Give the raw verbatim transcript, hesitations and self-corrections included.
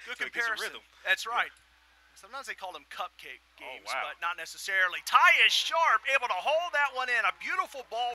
Good so it gets a comparison. rhythm. That's right. Yeah. Sometimes they call them cupcake games, Oh, wow. but not necessarily. Ty is sharp, able to hold that one in. A beautiful ball